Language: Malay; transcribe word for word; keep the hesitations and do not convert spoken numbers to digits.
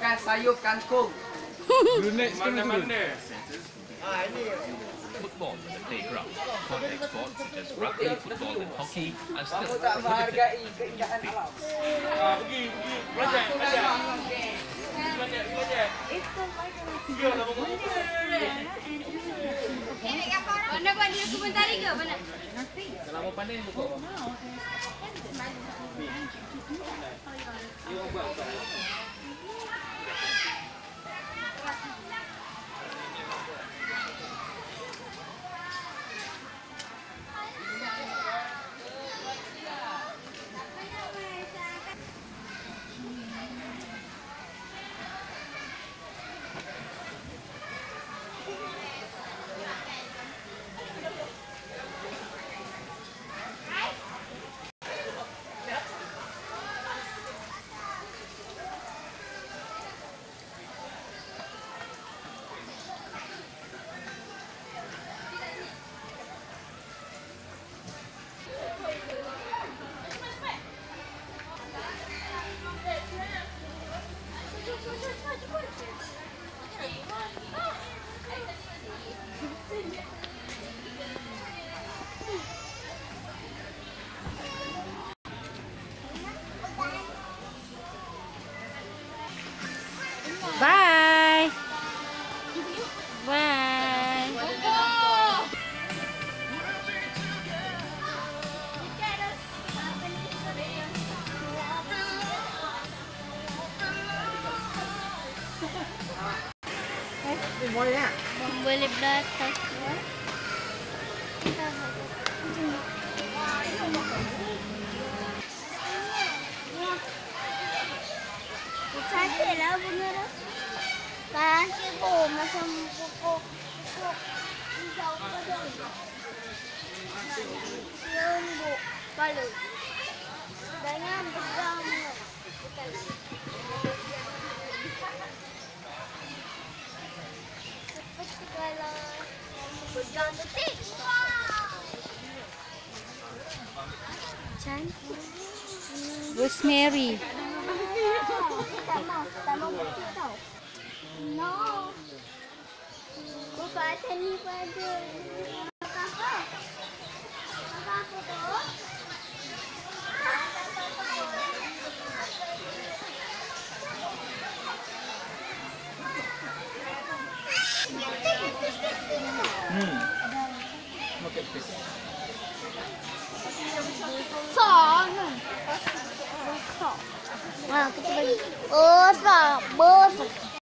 makan sayur kangkung. Mana-mana. Ah, ini. Football in the playground. Contact sports such as rugby, football, and hockey are still Kamu tak menghargai keindahan alam. Ah, pergi, pergi. Belajar, belajar. Belajar, belajar. Tiga lah pokok. Anda buat dia komentari ke apa nak? Selama pandai pokok. You buat apa? Bye. Bye. Boleh tak? Boleh belatas. Cantik lah bunga dah. Cantik tu macam pokok pokok hijau pada. Lembut kepala. Dengan pegang. Seperti kalau pegang detik. Cantik. Rosemary. Tak mau, tak mau putih tau. No. Bukan tadi pada. Apa? Apa tu? Hmm. Okey, please. Sana. Wah, kita bagi. Oh, besar, besar.